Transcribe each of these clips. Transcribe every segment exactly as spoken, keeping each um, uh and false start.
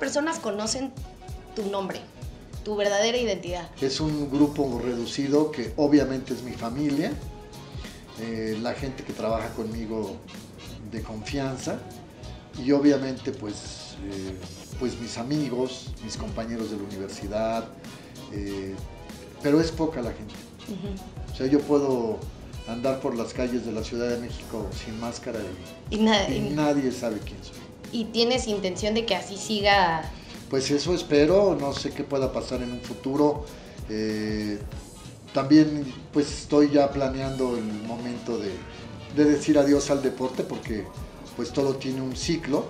personas conocen tu nombre, tu verdadera identidad? Es un grupo reducido que obviamente es mi familia, eh, la gente que trabaja conmigo de confianza y obviamente pues, eh, pues mis amigos, mis compañeros de la universidad, eh, pero es poca la gente. Uh-huh. O sea, yo puedo andar por las calles de la Ciudad de México sin máscara y, y, na y nadie sabe quién soy. ¿Y tienes intención de que así siga? Pues eso espero, no sé qué pueda pasar en un futuro. Eh, también pues estoy ya planeando el momento de, de decir adiós al deporte porque pues todo tiene un ciclo.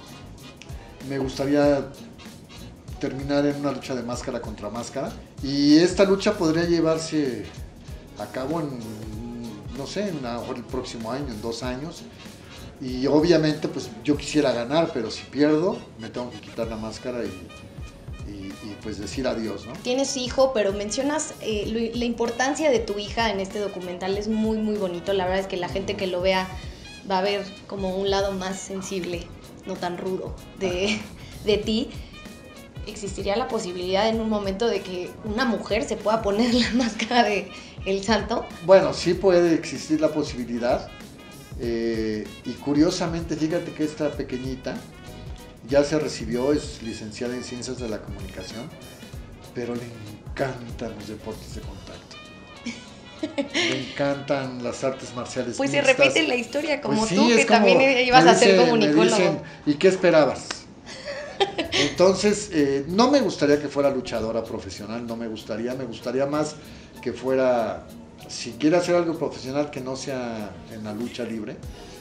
Me gustaría terminar en una lucha de máscara contra máscara y esta lucha podría llevarse a cabo en, no sé, en el próximo año, en dos años. Y obviamente pues yo quisiera ganar, pero si pierdo me tengo que quitar la máscara y, y, y pues decir adiós, ¿no? Tienes hijo, pero mencionas eh, lo, la importancia de tu hija en este documental, es muy muy bonito. La verdad es que la gente que lo vea va a ver como un lado más sensible, no tan rudo de, de ti. ¿Existiría la posibilidad en un momento de que una mujer se pueda poner la máscara de El Santo? Bueno, sí puede existir la posibilidad. Eh, y curiosamente, fíjate que esta pequeñita ya se recibió, es licenciada en Ciencias de la Comunicación, pero le encantan los deportes de contacto. Le encantan las artes marciales Pues mixtas. Se repite la historia como pues sí, tú, que como, también ibas dicen, a ser comunicólogo. Me dicen, ¿y qué esperabas? Entonces, eh, no me gustaría que fuera luchadora profesional, no me gustaría, me gustaría más que fuera... Si quiere hacer algo profesional que no sea en la lucha libre,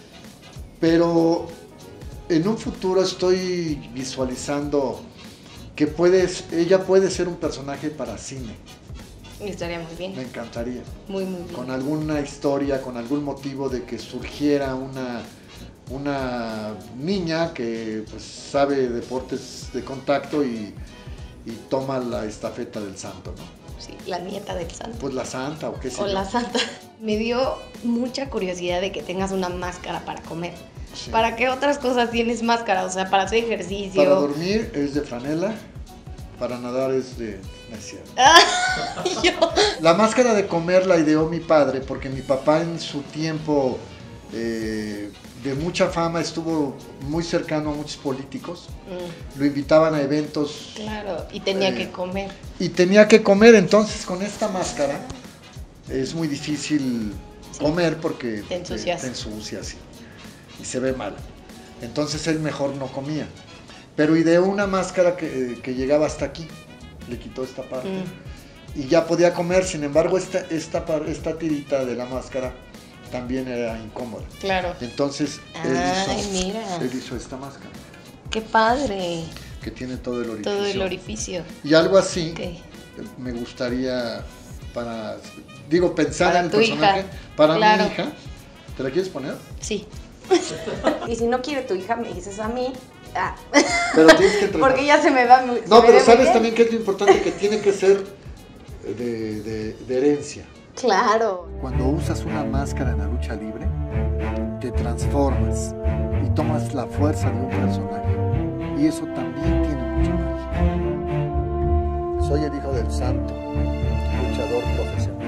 pero en un futuro estoy visualizando que puedes, ella puede ser un personaje para cine. Estaría muy bien. Me encantaría. Muy, muy bien. Con alguna historia, con algún motivo de que surgiera una, una niña que pues, sabe deportes de contacto y, y toma la estafeta del Santo, ¿no? Sí, la nieta del Santo. Pues la Santa o qué sé O yo. la Santa. Me dio mucha curiosidad de que tengas una máscara para comer. Sí. ¿Para qué otras cosas tienes máscara? O sea, para hacer ejercicio. Para dormir es de franela, para nadar es de... No es cierto. Yo... La máscara de comer la ideó mi padre porque mi papá en su tiempo eh, de mucha fama estuvo muy cercano a muchos políticos. Mm. Lo invitaban a eventos. Claro, y tenía eh, que comer. Y tenía que comer, entonces con esta máscara es muy difícil sí. comer porque te ensucias, te, te ensucias y, y se ve mal. Entonces él mejor no comía. Pero ideó una máscara que, que llegaba hasta aquí, le quitó esta parte mm. y ya podía comer. Sin embargo, esta, esta, esta tirita de la máscara también era incómoda. Claro. Entonces él, Ay, hizo, mira. él hizo esta máscara. ¡Qué padre! Que tiene todo el orificio. Todo el orificio. Y algo así okay. me gustaría para, digo, pensar para en el tu personaje. Hija. Para claro. mi hija. ¿Te la quieres poner? Sí. Y si no quiere tu hija, me dices a mí. Ah. Pero tienes que entrenar. Porque ya se me va muy No, pero sabes también que es lo importante, que tiene que ser de, de, de herencia. Claro. Cuando usas una máscara en la lucha libre, te transformas y tomas la fuerza de un personaje. Y eso también tiene mucha magia. Soy el hijo del Santo, luchador profesional.